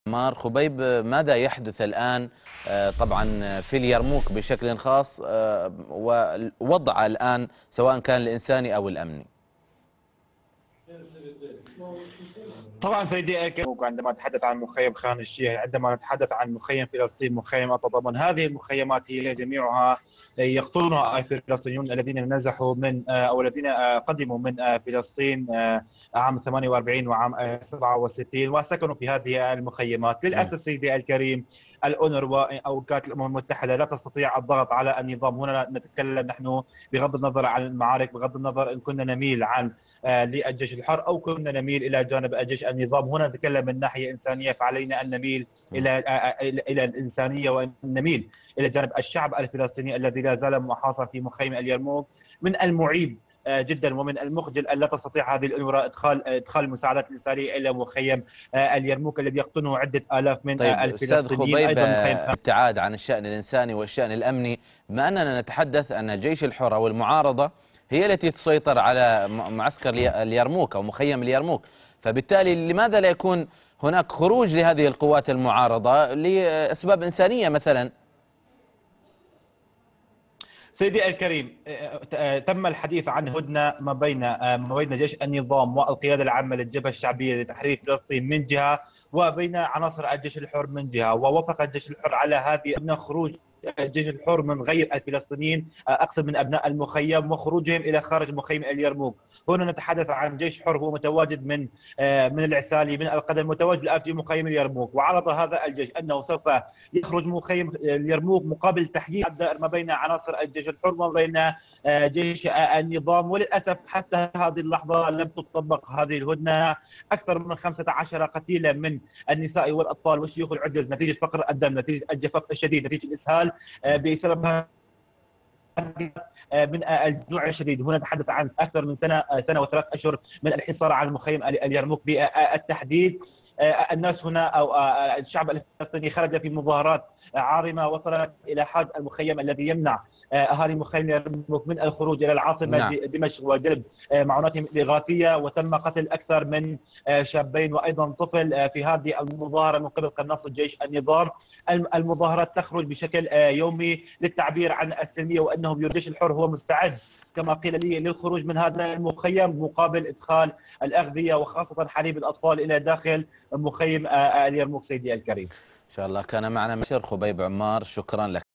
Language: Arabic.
مار خبيب، ماذا يحدث الآن طبعا في اليرموك بشكل خاص، ووضع الآن سواء كان الإنساني أو الأمني؟ طبعا سيدي عندما نتحدث عن مخيم خان الشيخ، عندما نتحدث عن مخيم فلسطين، مخيم تتضمن هذه المخيمات هي جميعها يقطنها الفلسطينيون الذين نزحوا من او الذين قدموا من فلسطين عام 48 وعام 67 وسكنوا في هذه المخيمات. للاسف سيدي الكريم، الأونروا أو وكالة الأمم المتحدة لا تستطيع الضغط على النظام. هنا نتكلم نحن بغض النظر عن المعارك، بغض النظر إن كنا نميل عن للجيش الحر او كنا نميل الى جانب الجيش النظام. هنا نتكلم من ناحيه انسانيه، فعلينا ان نميل الى الانسانيه وان نميل الى جانب الشعب الفلسطيني الذي لا زال محاصر في مخيم اليرموك. من المعيب جدا ومن المخجل ان لا تستطيع هذه الأونروا ادخال المساعدات الانسانيه الى مخيم اليرموك الذي يقطنه عده الاف من طيب أستاذ الفلسطينيين. خبيب، ايضا مخيم ابتعاد عن الشأن الإنساني والشأن الأمني، بما أننا نتحدث أن جيش الحر أو المعارضة هي التي تسيطر على معسكر اليرموك أو مخيم اليرموك، فبالتالي لماذا لا يكون هناك خروج لهذه القوات المعارضة لأسباب إنسانية مثلا؟ سيدي الكريم، تم الحديث عن هدنه ما بين جيش النظام والقياده العامه للجبهه الشعبيه لتحرير فلسطين من جهه، وبين عناصر الجيش الحر من جهه، ووافق الجيش الحر على هذه ان خروج الجيش الحر من غير الفلسطينيين، اقصد من ابناء المخيم، وخروجهم الى خارج مخيم اليرموك. هنا نتحدث عن جيش حر هو متواجد من العسالي، من القدم، متواجد الان في مخيم اليرموك، وعرض هذا الجيش انه سوف يخرج مخيم اليرموك مقابل تحديد الدائر ما بين عناصر الجيش الحر وما بين جيش النظام. وللاسف حتى هذه اللحظه لم تطبق هذه الهدنه. اكثر من 15 قتيلا من النساء والاطفال والشيوخ العجز نتيجه فقر الدم، نتيجه الجفاف الشديد، نتيجه الاسهال بسبب من الجوع الشديد. هنا نتحدث عن اكثر من سنه وثلاث اشهر من الحصار على المخيم اليرموك بالتحديد. الناس هنا او الشعب الفلسطيني خرج في مظاهرات عارمه وصلت الى حد المخيم الذي يمنع اهالي مخيم يرموك من الخروج الى العاصمه نعم. دمشق وجلب معوناتهم الاغاثيه. وتم قتل اكثر من شابين وايضا طفل في هذه المظاهره من قبل قناص الجيش النظام. المظاهرات تخرج بشكل يومي للتعبير عن السلميه، وانه الجيش الحر هو مستعد كما قيل لي للخروج من هذا المخيم مقابل ادخال الاغذيه وخاصه حليب الاطفال الى داخل مخيم اليرموك. سيدي الكريم، إن شاء الله. كان معنا مشير خبيب عمار، شكرا لك.